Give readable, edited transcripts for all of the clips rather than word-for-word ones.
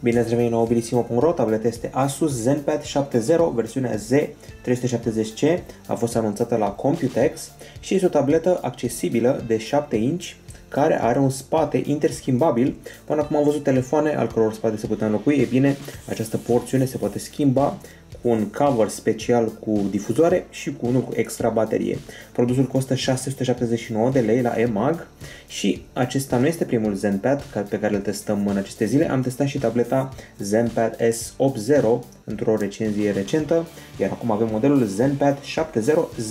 Bine ați revenit la Mobilissimo.ro, tableta este Asus ZenPad 7.0, versiunea Z370C, a fost anunțată la Computex și este o tabletă accesibilă de 7 inch care are un spate interschimbabil. Până acum am văzut telefoane al căror spate se putea înlocui, e bine, această porțiune se poate schimba cu un cover special cu difuzoare și cu unul cu extra baterie. Produsul costă 679 de lei la EMAG și acesta nu este primul ZenPad pe care îl testăm în aceste zile. Am testat și tableta ZenPad S8.0 într-o recenzie recentă, iar acum avem modelul ZenPad 7.0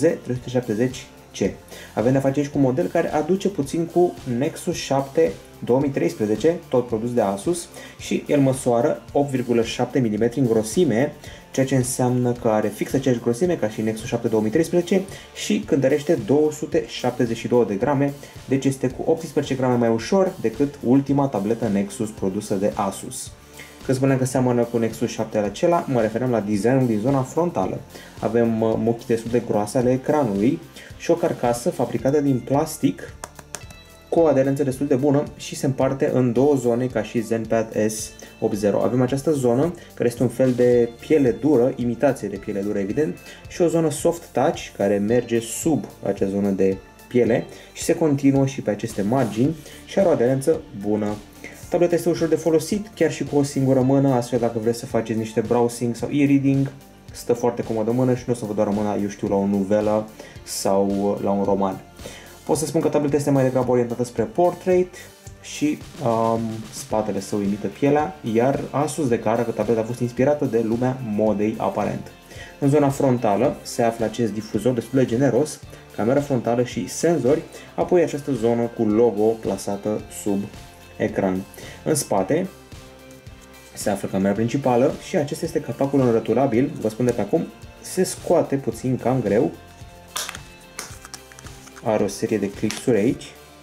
Z370C. Avem de-a face aici cu un model care aduce puțin cu Nexus 7 2013, tot produs de Asus, și el măsoară 8,7 mm în grosime, ceea ce înseamnă că are fix aceeași grosime ca și Nexus 7 2013 și cântărește 272 de grame, deci este cu 18 grame mai ușor decât ultima tabletă Nexus produsă de Asus. Când spuneam că seamănă cu Nexus 7 al acela, mă referam la designul din zona frontală. Avem muchii destul de groase ale ecranului și o carcasă fabricată din plastic cu o aderență destul de bună și se împarte în două zone ca și ZenPad S8.0. Avem această zonă care este un fel de piele dură, imitație de piele dură evident, și o zonă soft touch care merge sub acea zonă de piele și se continuă și pe aceste margini și are o aderență bună. Tableta este ușor de folosit, chiar și cu o singură mână, astfel dacă vreți să faceți niște browsing sau e-reading, stă foarte comod în mână și nu o să vă doară mâna, eu știu, la o novelă sau la un roman. Pot să spun că tableta este mai degrabă orientată spre portrait și spatele său imită pielea, iar Asus declară că tableta a fost inspirată de lumea modei aparent. În zona frontală se află acest difuzor destul de generos, camera frontală și senzori, apoi această zonă cu logo plasată sub ecran. În spate se află camera principală și acesta este capacul înrăturabil, vă spun de pe acum, se scoate puțin cam greu. Are o serie de clipsuri aici.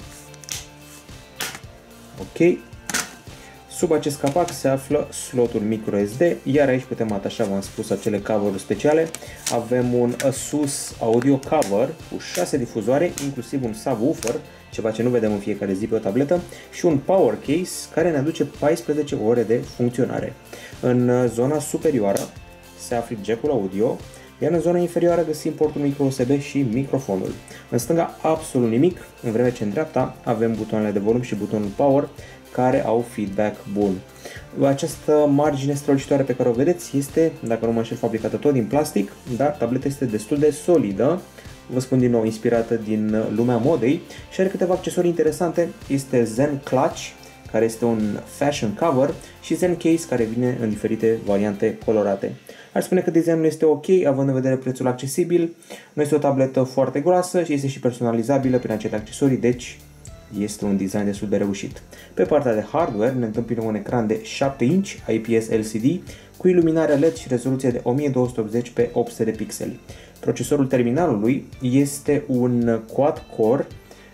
Ok. Sub acest capac se află slotul microSD, iar aici putem atașa, v-am spus, acele cover-uri speciale. Avem un Asus Audio Cover cu 6 difuzoare, inclusiv un subwoofer, ceva ce nu vedem în fiecare zi pe o tabletă, și un power case care ne aduce 14 ore de funcționare. În zona superioară se află jack-ul audio, iar în zona inferioară găsim portul micro USB și microfonul. În stânga absolut nimic, în vreme ce în dreapta avem butoanele de volum și butonul power care au feedback bun. Această margine strălucitoare pe care o vedeți este, dacă nu mă înșel, fabricată tot din plastic, dar tableta este destul de solidă, vă spun din nou, inspirată din lumea modei și are câteva accesorii interesante. Este Zen Clutch, care este un fashion cover, și Zen Case, care vine în diferite variante colorate. Aș spune că designul este ok, având în vedere prețul accesibil. Nu este o tabletă foarte groasă și este și personalizabilă prin acele accesorii, deci este un design destul de reușit. Pe partea de hardware ne întâmpină un ecran de 7 inch IPS LCD cu iluminare LED și rezoluție de 1280 pe 800 de pixeli. Procesorul terminalului este un quad-core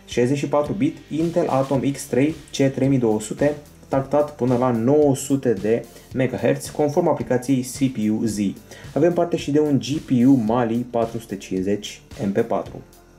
64-bit Intel Atom X3 C3200 tactat până la 900 de MHz conform aplicației CPU-Z. Avem parte și de un GPU Mali 450 MP4.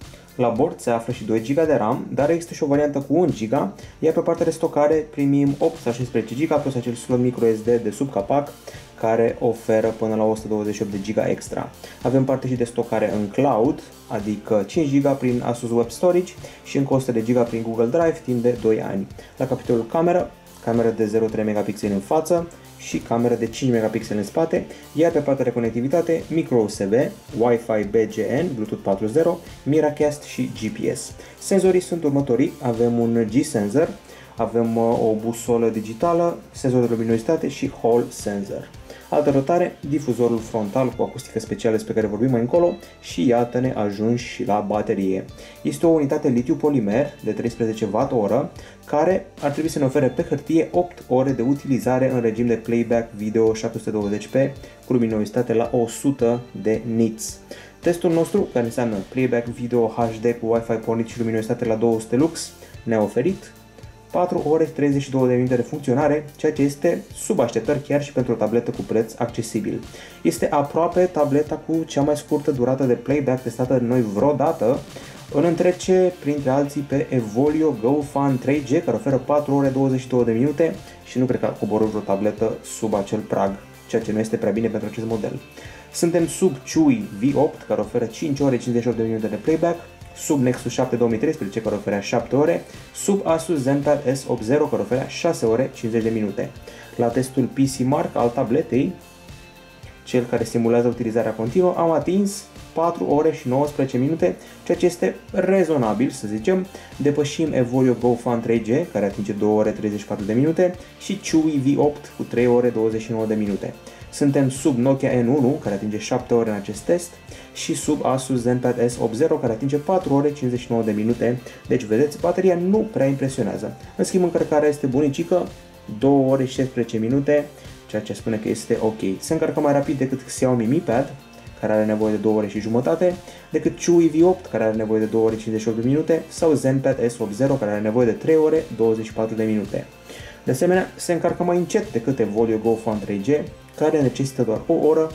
La bord se află și 2 GB de RAM, dar există și o variantă cu 1 GB, iar pe partea de stocare primim 8 sau 16 GB plus acel slot microSD de sub capac care oferă până la 128 de GB extra. Avem parte și de stocare în cloud, adică 5 GB prin Asus Web Storage și încă 100 de GB prin Google Drive timp de 2 ani. La capitolul cameră, cameră de 0,3 megapixeli în față și cameră de 5 megapixeli în spate, iar pe partea de conectivitate, micro USB, Wi-Fi BGN, Bluetooth 4.0, Miracast și GPS. Senzorii sunt următorii: avem un G-Sensor, avem o busolă digitală, senzor de luminozitate și Hall Sensor. Altă rotare, difuzorul frontal cu acustică specială despre care vorbim mai încolo și iată-ne ajunși și la baterie. Este o unitate litiu-polimer de 13 Wh care ar trebui să ne ofere pe hârtie 8 ore de utilizare în regim de playback video 720p cu luminozitate la 100 de nits. Testul nostru, care înseamnă playback video HD cu Wi-Fi pornit și luminozitate la 200 lux, ne-a oferit 4 ore 32 de minute de funcționare, ceea ce este sub așteptări chiar și pentru o tabletă cu preț accesibil. Este aproape tableta cu cea mai scurtă durată de playback testată de noi vreodată, Îl întrece printre alții pe Evolio GoFun 3G, care oferă 4 ore 22 de minute și nu cred că a coborât vreo tabletă sub acel prag, ceea ce nu este prea bine pentru acest model. Suntem sub Chewy V8, care oferă 5 ore 58 de minute de playback, sub Nexus 7 2013, care oferea 7 ore, sub Asus ZenPad S80, care oferea 6 ore 50 de minute. La testul PC Mark al tabletei, cel care simulează utilizarea continuă, am atins 4 ore și 19 minute, ceea ce este rezonabil, să zicem. Depășim Evolio GoFun 3G, care atinge 2 ore 34 de minute, și Chewy V8 cu 3 ore 29 de minute. Suntem sub Nokia N1, care atinge 7 ore în acest test, și sub Asus ZenPad S80, care atinge 4 ore 59 de minute. Deci, vedeți, bateria nu prea impresionează. În schimb, încărcarea este bunicică, 2 ore și 16 minute, ceea ce spune că este ok. Se încarcă mai rapid decât Xiaomi Mi Pad, care are nevoie de 2 ore și jumătate, decât Chewy V8, care are nevoie de 2 ore 58 de minute, sau ZenPad S80, care are nevoie de 3 ore 24 de minute. De asemenea, se încarcă mai încet decât Evolio GoFun 3G, care necesită doar 1 oră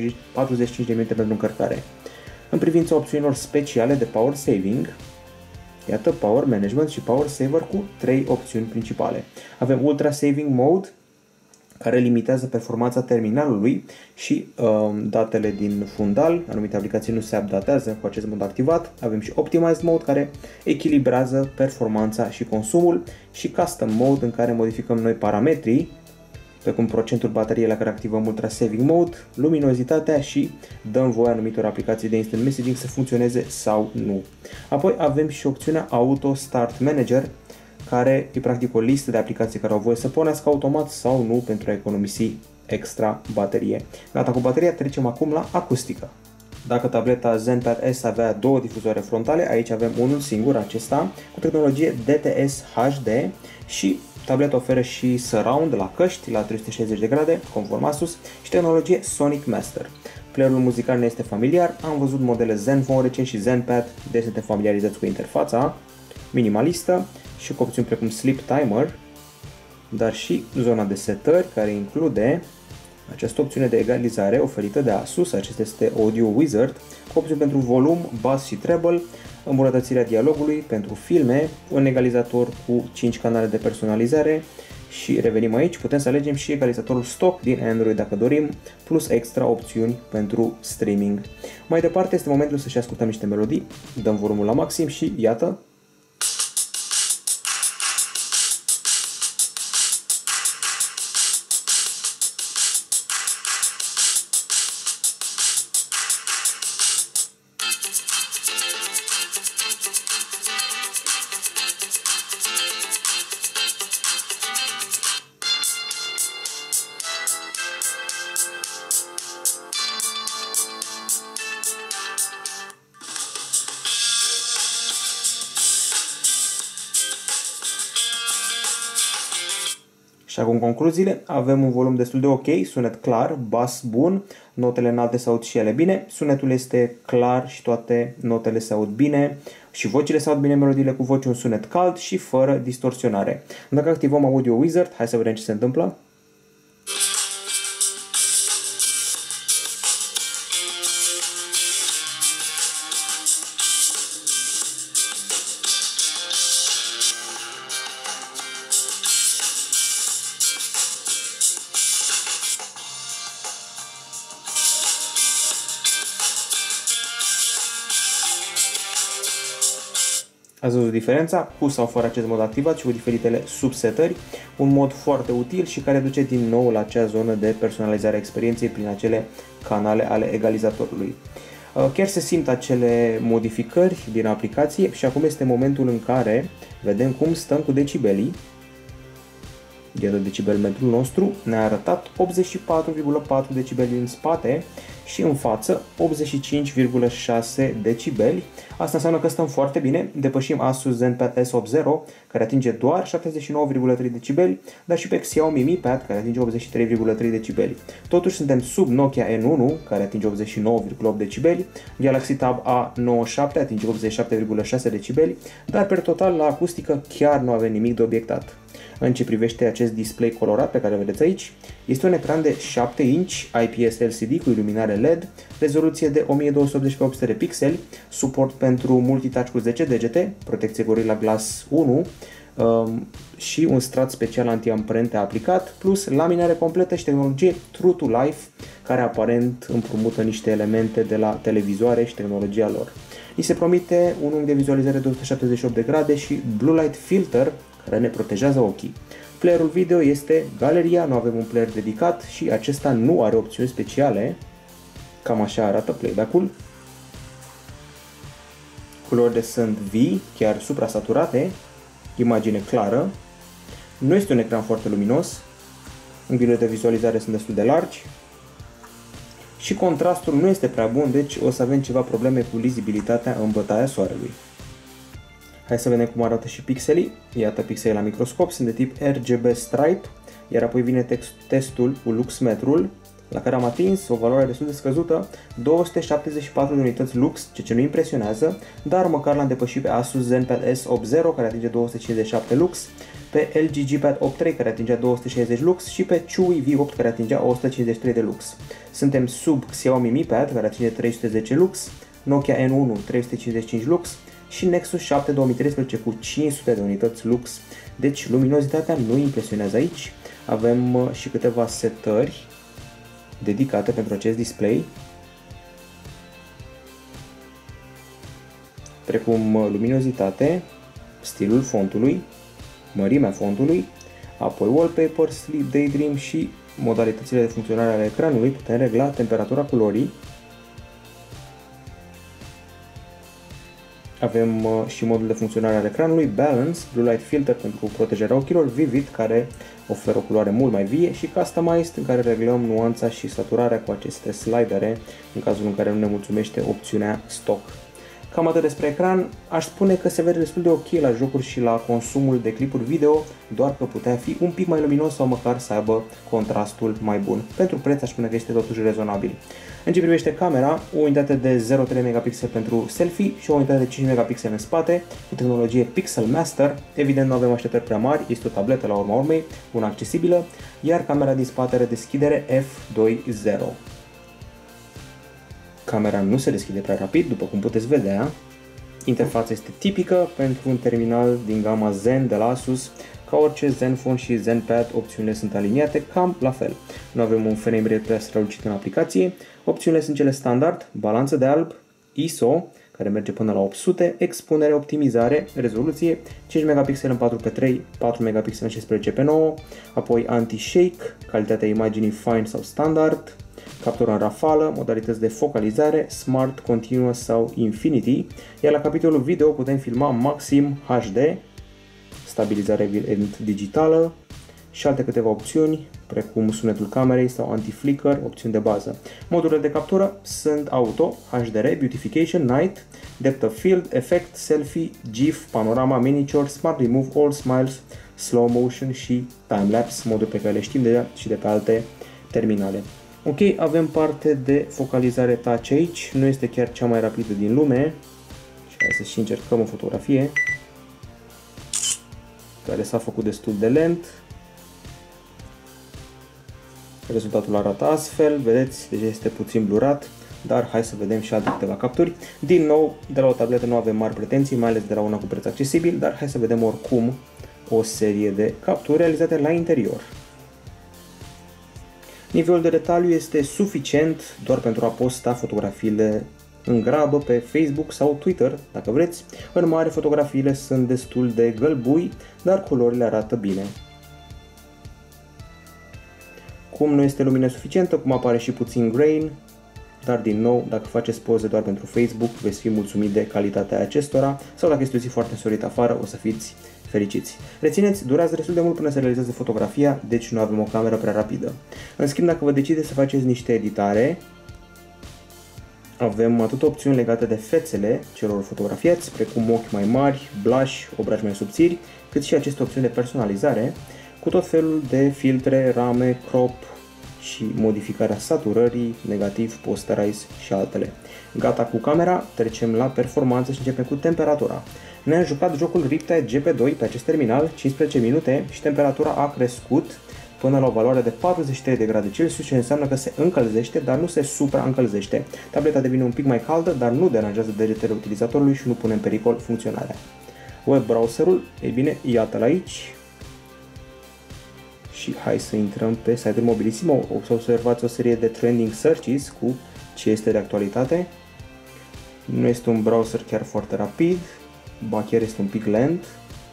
45 de minute pentru încărcare. În privința opțiunilor speciale de Power Saving, iată Power Management și Power Saver cu 3 opțiuni principale. Avem Ultra Saving Mode, care limitează performanța terminalului și datele din fundal. Anumite aplicații nu se updatează cu acest mod activat. Avem și Optimized Mode, care echilibrează performanța și consumul, și Custom Mode, în care modificăm noi parametrii, precum procentul bateriei la care activăm Ultra Saving Mode, luminozitatea și dăm voie anumitor aplicații de instant messaging să funcționeze sau nu. Apoi avem și opțiunea Auto Start Manager, care e practic o listă de aplicații care au voie să pornească automat sau nu pentru a economisi extra baterie. Gata cu bateria, trecem acum la acustică. Dacă tableta ZenPad S avea 2 difuzoare frontale, aici avem unul singur, acesta, cu tehnologie DTS HD, și tableta oferă și surround la căști la 360 de grade, conform Asus, și tehnologie Sonic Master. Playerul muzical ne este familiar, am văzut modele Zenfone recent și ZenPad, deci suntem familiarizați cu interfața minimalistă și cu opțiuni precum Sleep Timer, dar și zona de setări, care include această opțiune de egalizare oferită de Asus. Acesta este Audio Wizard, cu opțiuni pentru volum, bass și treble, îmbunătățirea dialogului pentru filme, un egalizator cu 5 canale de personalizare și revenim aici, putem să alegem și egalizatorul stock din Android dacă dorim, plus extra opțiuni pentru streaming. Mai departe este momentul să-și ascultăm niște melodii, dăm volumul la maxim și iată, și acum concluziile. Avem un volum destul de ok, sunet clar, bas bun, notele înalte se aud și ele bine, sunetul este clar și toate notele se aud bine și vocile se aud bine, melodiile cu voce, un sunet cald și fără distorsionare. Dacă activăm Audio Wizard, hai să vedem ce se întâmplă. Ați văzut diferența cu sau fără acest mod activat și cu diferitele subsetări, un mod foarte util și care duce din nou la acea zonă de personalizare a experienței prin acele canale ale egalizatorului. Chiar se simt acele modificări din aplicație și acum este momentul în care vedem cum stăm cu decibelii. Iată decibelmetrul nostru, ne-a arătat 84,4 decibeli în spate și în față 85,6 decibeli. Asta înseamnă că stăm foarte bine, depășim Asus ZenPad S80, care atinge doar 79,3 decibeli, dar și pe Xiaomi Mi Pad, care atinge 83,3 decibeli. Totuși suntem sub Nokia N1, care atinge 89,8 decibeli, Galaxy Tab A97 atinge 87,6 decibeli, dar per total la acustică chiar nu avem nimic de obiectat. În ce privește acest display colorat pe care vedeți aici, este un ecran de 7 inch IPS LCD cu iluminare LED, rezoluție de 1280x800 de pixeli, suport pentru multitouch cu 10 degete, protecție Gorilla Glass 1 și un strat special anti-amprente aplicat, plus laminare completă și tehnologie True to Life, care aparent împrumută niște elemente de la televizoare și tehnologia lor. Ni se promite un unghi de vizualizare de 178 de grade și Blue Light Filter, care ne protejează ochii. Playerul video este galeria, nu avem un player dedicat și acesta nu are opțiuni speciale. Cam așa arată playback-ul. Culorile sunt vii, chiar suprasaturate, imagine clară. Nu este un ecran foarte luminos, unghiurile de vizualizare sunt destul de largi și contrastul nu este prea bun, deci o să avem ceva probleme cu lizibilitatea în bătaia soarelui. Hai să vedem cum arată și pixelii. Iată pixelii la microscop, sunt de tip RGB stripe, iar apoi vine testul cu luxmetrul, la care am atins o valoare destul de scăzută, 274 de unități lux, ceea ce nu impresionează, dar măcar l-am depășit pe Asus ZenPad S8 care atinge 257 lux, pe LG G-Pad 8.3 care atingea 260 lux și pe Chewy V8 care atingea 153 de lux. Suntem sub Xiaomi Mi Pad care atinge 310 lux, Nokia N1 355 lux și Nexus 7 2013 cu 500 de unități lux. Deci luminozitatea nu impresionează aici. Avem și câteva setări dedicate pentru acest display, precum luminozitate, stilul fontului, mărimea fontului, apoi wallpaper, sleep, daydream și modalitățile de funcționare ale ecranului. Putem regla temperatura culorii. Avem și modul de funcționare al ecranului, Balance, Blue Light Filter pentru protejarea ochilor, Vivid care oferă o culoare mult mai vie și Customized în care reglăm nuanța și saturarea cu aceste slidere în cazul în care nu ne mulțumește opțiunea Stock. Cam atât despre ecran, aș spune că se vede destul de ok la jocuri și la consumul de clipuri video, doar că putea fi un pic mai luminos sau măcar să aibă contrastul mai bun. Pentru preț aș spune că este totuși rezonabil. În ce privește camera, o unitate de 0,3 megapixel pentru selfie și o unitate de 5 megapixel în spate, cu tehnologie Pixel Master. Evident nu avem așteptări prea mari, este o tabletă la urma urmei, una accesibilă, iar camera din spate are deschidere f2.0. Camera nu se deschide prea rapid, după cum puteți vedea. Interfața este tipică pentru un terminal din gama Zen de la Asus. Ca orice Zenfone și Zenpad, opțiunile sunt aliniate cam la fel. Nu avem un frame rate prea strălucit în aplicație. Opțiunile sunt cele standard, balanță de alb, ISO, care merge până la 800, expunere, optimizare, rezoluție, 5 megapixel în 4x3, 4 megapixel în 16x9, apoi anti-shake, calitatea imaginii fine sau standard, captură în rafală, modalități de focalizare, Smart, Continuous sau Infinity, iar la capitolul video putem filma maxim HD, stabilizare evident digitală și alte câteva opțiuni, precum sunetul camerei sau anti-flicker, opțiuni de bază. Modurile de captură sunt Auto, HDR, Beautification, Night, Depth of Field, Effect, Selfie, GIF, Panorama, Miniature, Smart Remove, All Smiles, Slow Motion și Timelapse, moduri pe care le știm deja și de pe alte terminale. Ok, avem parte de focalizare touch aici, nu este chiar cea mai rapidă din lume și hai să și încercăm o fotografie care s-a făcut destul de lent. Rezultatul arată astfel, vedeți, deja este puțin blurat, dar hai să vedem și alte câteva capturi. Din nou, de la o tabletă nu avem mari pretenții, mai ales de la una cu preț accesibil, dar hai să vedem oricum o serie de capturi realizate la interior. Nivelul de detaliu este suficient doar pentru a posta fotografiile în grabă pe Facebook sau Twitter, dacă vreți. În mare, fotografiile sunt destul de gălbui, dar culorile arată bine. Cum nu este lumină suficientă, cum apare și puțin grain, dar din nou, dacă faceți poze doar pentru Facebook, veți fi mulțumit de calitatea acestora, sau dacă este o zi foarte însorit afară, o să fiți fericiți. Rețineți, durează destul de mult până se realizează fotografia, deci nu avem o cameră prea rapidă. În schimb, dacă vă decideți să faceți niște editare, avem atât opțiuni legate de fețele celor fotografiați, precum ochi mai mari, blush, obraji mai subțiri, cât și aceste opțiuni de personalizare, cu tot felul de filtre, rame, crop și modificarea saturării, negativ, posterize și altele. Gata cu camera, trecem la performanță și începem cu temperatura. Ne-am jucat jocul Riptide GP2 pe acest terminal 15 minute și temperatura a crescut până la o valoare de 43 de grade Celsius, ce înseamnă că se încălzește, dar nu se supraîncălzește. Tableta devine un pic mai caldă, dar nu deranjează degetele utilizatorului și nu pune în pericol funcționarea. Web browserul, ei bine, iată-l aici. Și hai să intrăm pe site-ul Mobilissimo. O să observați o serie de trending searches cu ce este de actualitate. Nu este un browser chiar foarte rapid, ba chiar este un pic lent.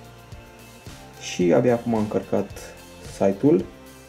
Și abia acum am încărcat site-ul.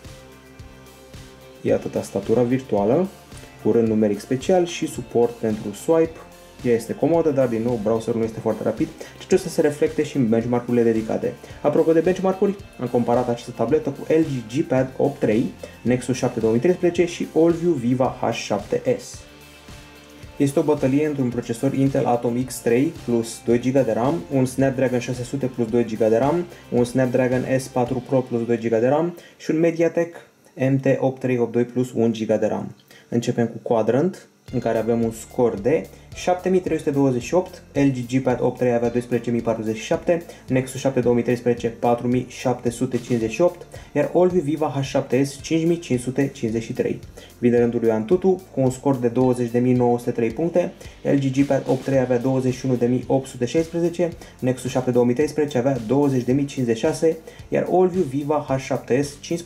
Iată tastatura virtuală, cu rând numeric special și suport pentru swipe. Ea este comodă, dar din nou browserul nu este foarte rapid, ceea ce o să se reflecte și în benchmark-urile dedicate. Apropo de benchmark-uri, am comparat această tabletă cu LG G-Pad 8 III, Nexus 7 2013 și AllView Viva H7s. Este o bătălie între un procesor Intel Atom X3 plus 2 GB de RAM, un Snapdragon 600 plus 2 GB de RAM, un Snapdragon S4 Pro plus 2 GB de RAM și un MediaTek MT8382 plus 1 GB de RAM. Începem cu Quadrant, în care avem un scor de 7328, LG G-Pad 8 III avea 12047, Nexus 7 2013 4758, iar AllView Viva H7s 5553. Vine rândul lui Antutu cu un scor de 20.903 puncte, LG G-Pad 8 III avea 21.816, Nexus 7 2013 avea 20.056, iar AllView Viva H7s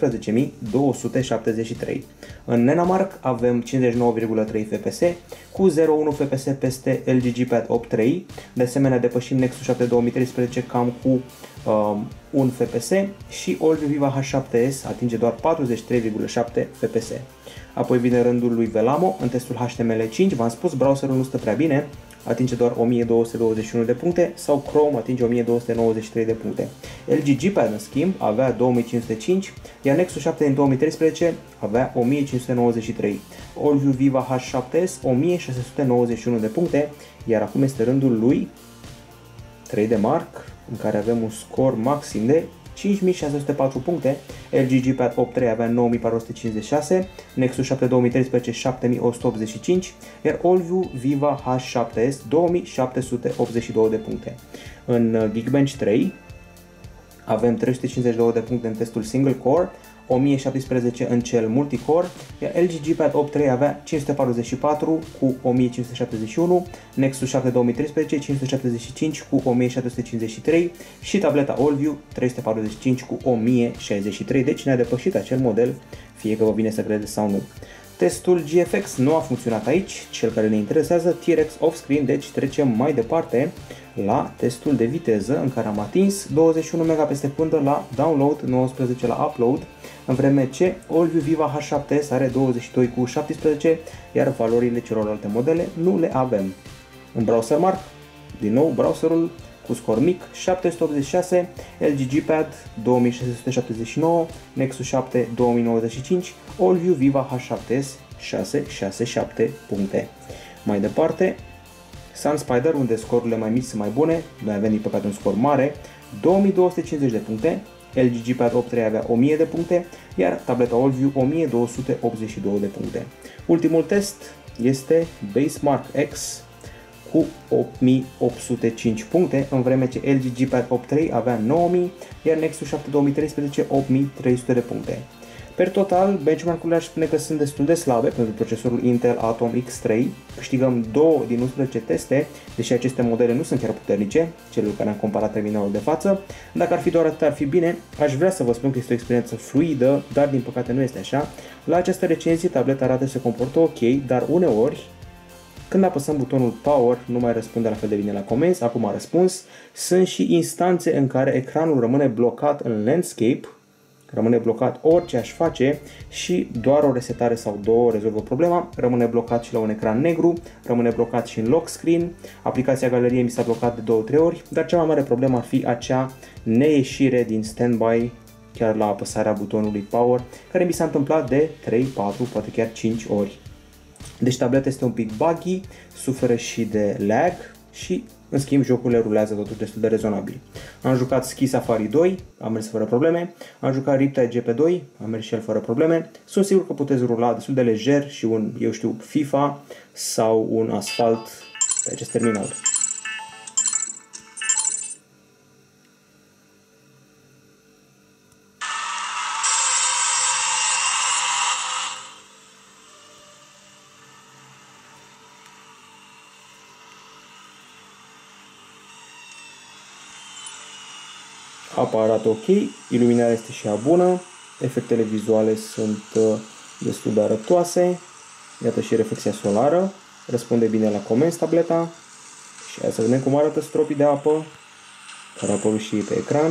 15.273. În Nenamark avem 59,3 FPS cu 0,1 FPS peste LG G-Pad 8 III. De asemenea depășim Nexus 7 2013 cam cu 1 FPS și AllView Viva H7s atinge doar 43,7 FPS. Apoi vine rândul lui Velamo în testul HTML5. V-am spus, browserul nu stă prea bine, atinge doar 1221 de puncte sau Chrome atinge 1293 de puncte. LG G-Pad în schimb avea 2505, iar Nexus 7 din 2013 avea 1593. AllView Viva H7s 1691 de puncte, iar acum este rândul lui 3D Mark, în care avem un scor maxim de 5604 puncte, LG G-Pad 8 III avea 9456, Nexus 7 2013 7185, iar AllView Viva H7s 2782 de puncte. În Geekbench 3 avem 352 de puncte în testul single core, 1017 în cel multicore, iar LG G-Pad 8 III avea 544 cu 1571, Nexus 7 2013 575 cu 1753 și tableta AllView 345 cu 1063, deci ne-a depășit acel model, fie că vă vine să credeți sau nu. Testul GFX nu a funcționat aici, cel care ne interesează, T-Rex off-screen, deci trecem mai departe la testul de viteză, în care am atins 21 Mbps la download, 19 la upload, în vreme ce AllView Viva H7s are 22 cu 17, iar valorile celorlalte modele nu le avem. În browser mark, din nou browserul cu scor mic, 786, LG G-Pad 2679, Nexus 7 2095, AllView Viva H7s 667 puncte. Mai departe, SunSpider, unde scorurile mai mici sunt mai bune, noi avem din păcate un scor mare, 2250 de puncte, LG G-Pad 8 III avea 1000 de puncte, iar tableta AllView 1282 de puncte. Ultimul test este Basemark X cu 8805 puncte, în vreme ce LG G-Pad 8 III avea 9000, iar Nexus 7 2013 8300 de puncte. Per total, benchmark-urile aș spune că sunt destul de slabe pentru procesorul Intel Atom X3. Câștigăm 2 din 11 teste, deși aceste modele nu sunt chiar puternice, cele care am comparat terminalul de față. Dacă ar fi doar atât, ar fi bine. Aș vrea să vă spun că este o experiență fluidă, dar din păcate nu este așa. La această recenzie, tableta arată se comportă ok, dar uneori, când apăsăm butonul Power, nu mai răspunde la fel de bine la comenzi. Acum a răspuns. Sunt și instanțe în care ecranul rămâne blocat în landscape, rămâne blocat orice aș face și doar o resetare sau două rezolvă problema. Rămâne blocat și la un ecran negru, rămâne blocat și în lock screen. Aplicația galerie mi s-a blocat de 2-3 ori, dar cea mai mare problemă ar fi acea neieșire din standby chiar la apăsarea butonului Power, care mi s-a întâmplat de 3, 4, poate chiar 5 ori. Deci tableta este un pic buggy, suferă și de lag și În schimb, jocurile rulează totuși destul de rezonabil. Am jucat Ski Safari 2, a mers fără probleme. Am jucat Riptide GP2, a mers și el fără probleme. Sunt sigur că puteți rula destul de lejer și un, eu știu, FIFA sau un Asphalt pe acest terminal. Apa arată ok, iluminarea este și ea bună, efectele vizuale sunt destul de arătoase, iată și reflexia solară, răspunde bine la comenzi tableta și hai să vedem cum arată stropii de apă care au apărut și pe ecran.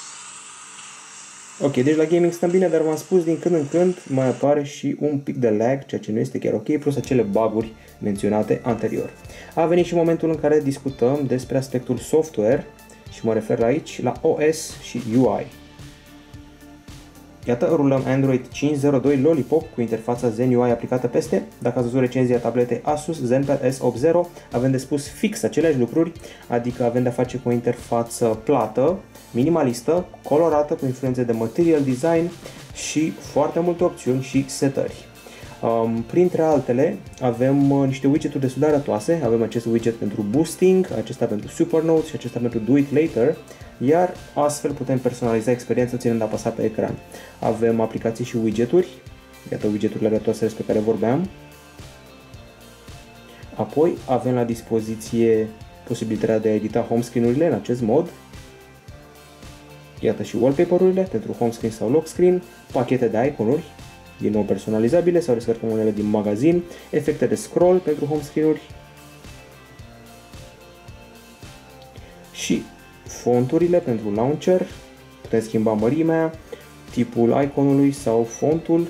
Ok, deci la gaming stăm bine, dar v-am spus, din când în când mai apare și un pic de lag, ceea ce nu este chiar ok, plus acele bug-uri menționate anterior. A venit și momentul în care discutăm despre aspectul software și mă refer aici la OS și UI. Iată, rulăm Android 5.02 Lollipop cu interfața Zen UI aplicată peste. Dacă ați văzut recenzia tabletei Asus ZenPad S80, avem de spus fix aceleași lucruri, adică avem de a face cu o interfață plată, minimalistă, colorată, cu influențe de material design și foarte multe opțiuni și setări. Printre altele, avem niște widgeturi destul de arătoase, avem acest widget pentru boosting, acesta pentru supernote și acesta pentru do it later, iar astfel putem personaliza experiența ținând de apăsat pe ecran. Avem aplicații și widgeturi, iată widgeturile arătoase despre care vorbeam. Apoi avem la dispoziție posibilitatea de a edita home screen-urile în acest mod. Iată și wallpaper-urile pentru home screen sau lock screen, pachete de iconuri, din nou personalizabile sau descărcăm unele din magazin, efecte de scroll pentru home screen-uri și fonturile pentru launcher. Putem schimba mărimea, tipul iconului sau fontul.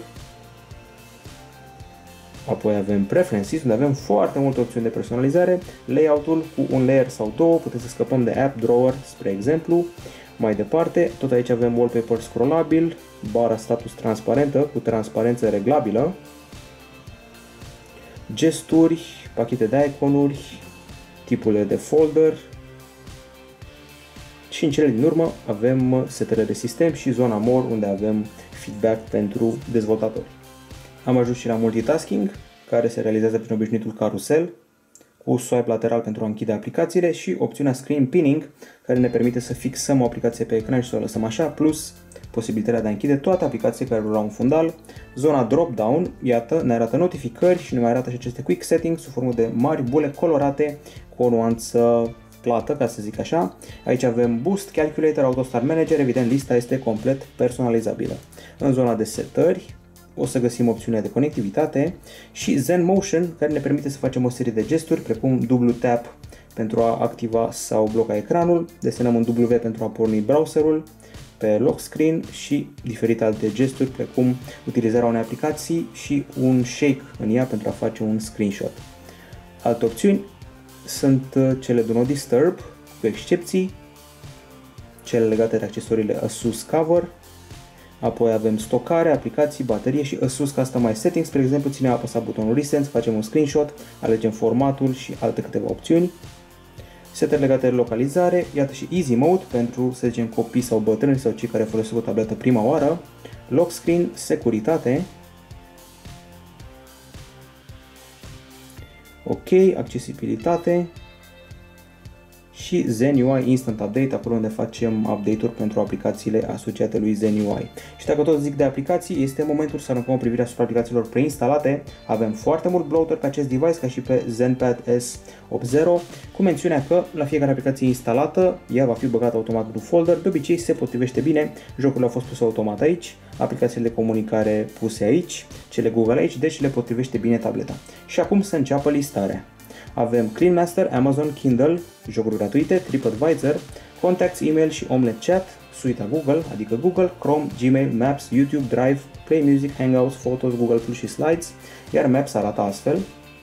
Apoi avem Preferences, unde avem foarte multe opțiuni de personalizare, layout-ul cu un layer sau două, putem să scăpăm de App Drawer, spre exemplu. Mai departe, tot aici avem wallpaper scrollabil, bara status transparentă cu transparență reglabilă, gesturi, pachete de iconuri, tipurile de folder și în cele din urmă avem setările de sistem și zona more, unde avem feedback pentru dezvoltatori. Am ajuns și la multitasking, care se realizează prin obișnuitul carusel, cu swipe lateral pentru a închide aplicațiile și opțiunea Screen Pinning, care ne permite să fixăm o aplicație pe ecran și să o lăsăm așa, plus posibilitatea de a închide toate aplicațiile care rulă un fundal. Zona Drop-Down, iată, ne arată notificări și ne mai arată și aceste Quick Settings sub formă de mari bule colorate cu o nuanță plată, ca să zic așa. Aici avem Boost, Calculator, Auto Start Manager, evident lista este complet personalizabilă. În zona de setări o să găsim opțiunea de conectivitate și Zen Motion, care ne permite să facem o serie de gesturi, precum dublu tap pentru a activa sau bloca ecranul, desenăm un W pentru a porni browserul pe lock screen și diferite alte gesturi, precum utilizarea unei aplicații și un shake în ea pentru a face un screenshot. Alte opțiuni sunt cele Do Not Disturb, cu excepții, cele legate de accesoriile Asus Cover. Apoi avem stocare, aplicații, baterie și Asus Customize Settings, spre exemplu, ținem apăsat butonul Recent, facem un screenshot, alegem formatul și alte câteva opțiuni. Setări legate de localizare, iată și Easy Mode pentru, să zicem, copii sau bătrâni sau cei care folosesc o tabletă prima oară, Lock Screen, securitate, ok, accesibilitate și Zen UI Instant Update, acolo unde facem update-uri pentru aplicațiile asociate lui Zen UI. Și dacă tot zic de aplicații, este momentul să aruncăm o privire asupra aplicațiilor preinstalate. Avem foarte mult bloatware pe acest device, ca și pe ZenPad S80, cu mențiunea că la fiecare aplicație instalată, ea va fi băgată automat într-un folder, de obicei se potrivește bine, jocurile au fost puse automat aici, aplicațiile de comunicare puse aici, cele Google aici, deci le potrivește bine tableta. Și acum să înceapă listarea. Avem Clean Master, Amazon Kindle, jocuri gratuite, TripAdvisor, Contacts, Email și Omelette Chat, suita Google, adică Google, Chrome, Gmail, Maps, YouTube, Drive, Play Music, Hangouts, Photos, Google Plus și Slides, iar Maps arată astfel.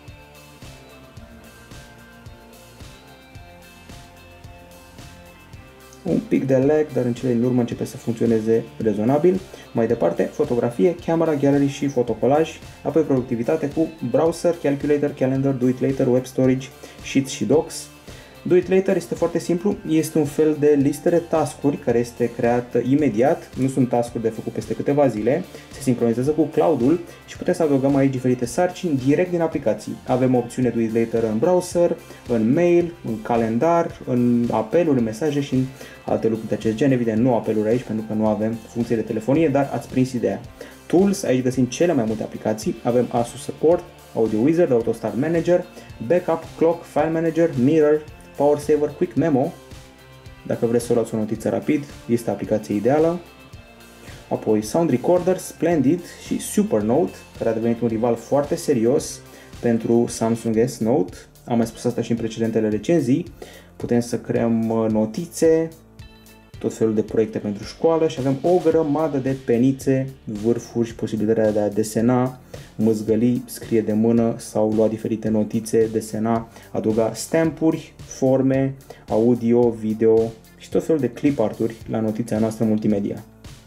Un pic de lag, dar în cele din urmă începe să funcționeze rezonabil. Mai departe, fotografie, camera, gallery și fotocolaj, apoi productivitate cu browser, calculator, calendar, do it later, web storage, sheets și docs. Do It Later este foarte simplu, este un fel de listă de task-uri care este creat imediat, nu sunt task-uri de făcut peste câteva zile, se sincronizează cu cloud-ul și putem să adăugăm aici diferite sarcini direct din aplicații. Avem opțiune Do It Later în browser, în mail, în calendar, în apeluri, în mesaje și în alte lucruri de acest gen. Evident, nu apeluri aici pentru că nu avem funcție de telefonie, dar ați prins ideea. Tools, aici găsim cele mai multe aplicații, avem Asus Support, Audio Wizard, AutoStart Manager, Backup, Clock, File Manager, Mirror, Power Saver, Quick Memo. Dacă vreți să luați o notiță rapid, este aplicația ideală. Apoi Sound Recorder, Splendid și Supernote, care a devenit un rival foarte serios pentru Samsung S Note. Am mai spus asta și în precedentele recenzii. Putem să creăm notițe, tot felul de proiecte pentru școală și avem o grămadă de penițe, vârfuri și posibilitatea de a desena, mâzgăli, scrie de mână sau lua diferite notițe, desena, adăuga stampuri, forme, audio, video și tot felul de clip art-uri la notiția noastră multimedia.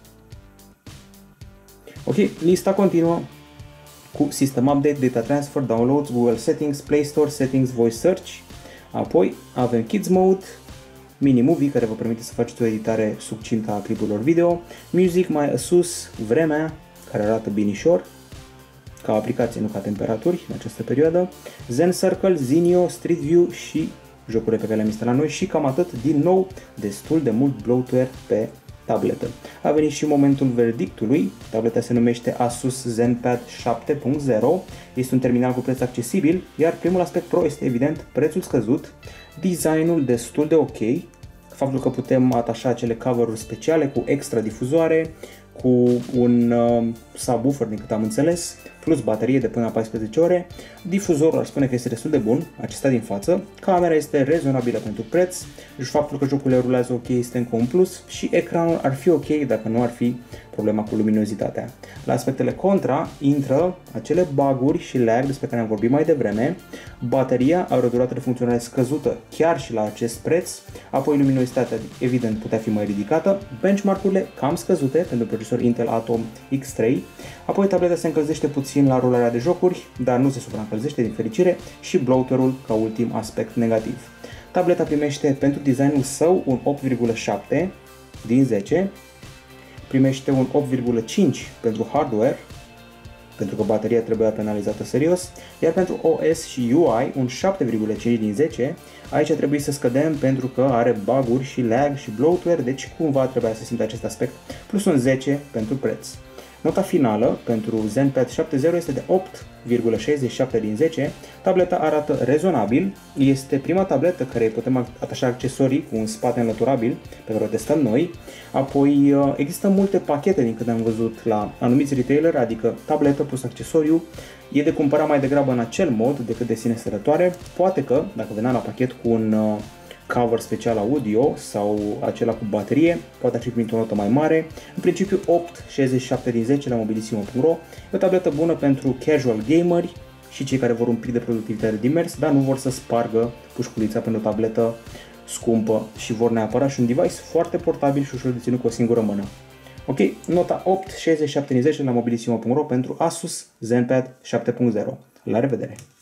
Ok, lista continuă cu System Update, Data Transfer, Downloads, Google Settings, Play Store, Settings, Voice Search. Apoi avem Kids Mode, Mini Movie, care vă permite să faceți o editare succintă a clipurilor video, Music, mai sus, vremea, care arată binișor, ca aplicație, nu ca temperaturi în această perioadă, Zen Circle, Zinio, Street View și jocurile pe care le-am instalat noi și cam atât. Din nou, destul de mult bloatware pe tabletă. A venit și momentul verdictului. Tableta se numește Asus ZenPad 7.0, este un terminal cu preț accesibil, iar primul aspect pro este evident prețul scăzut, designul destul de ok, faptul că putem atașa acele cover-uri speciale cu extra difuzoare, cu un subwoofer din cât am înțeles, plus baterie de până la 14 ore, difuzorul ar spune că este destul de bun, acesta din față, camera este rezonabilă pentru preț și faptul că jocurile rulează ok este încă un plus și ecranul ar fi ok dacă nu ar fi problema cu luminozitatea. La aspectele contra intră acele bug-uri și lag despre care am vorbit mai devreme, bateria are o durată de funcționare scăzută chiar și la acest preț, apoi luminozitatea evident putea fi mai ridicată, benchmark-urile cam scăzute pentru procesor Intel Atom X3, apoi tableta se încălzește puțin la rularea de jocuri, dar nu se supraîncălzește din fericire și bloatware-ul ca ultim aspect negativ. Tableta primește pentru designul său un 8,7 din 10, primește un 8,5 pentru hardware, pentru că bateria trebuia penalizată serios, iar pentru OS și UI un 7,5 din 10, aici trebuie să scădem pentru că are bug-uri și lag și bloatware, deci cumva trebuia să simt acest aspect, plus un 10 pentru preț. Nota finală pentru ZenPad 7.0 este de 8,67 din 10. Tableta arată rezonabil, este prima tabletă care putem atașa accesorii cu un spate înlăturabil pe care o testăm noi. Apoi există multe pachete din câte am văzut la anumiți retaileri, adică tabletă plus accesoriu. E de cumpărat mai degrabă în acel mod decât de sine stătătoare. Poate că dacă venea la pachet cu un cover special audio sau acela cu baterie, poate ar fi primit o notă mai mare. În principiu 8,67 din 10 la mobilissimo.ro. E o tabletă bună pentru casual gameri și cei care vor un pic de productivitate din mers, dar nu vor să spargă pușculița pentru o tabletă scumpă și vor neapărat și un device foarte portabil și ușor de ținut cu o singură mână. Ok, nota 8,67 din 10 la mobilissimo.ro pentru Asus ZenPad 7.0. La revedere!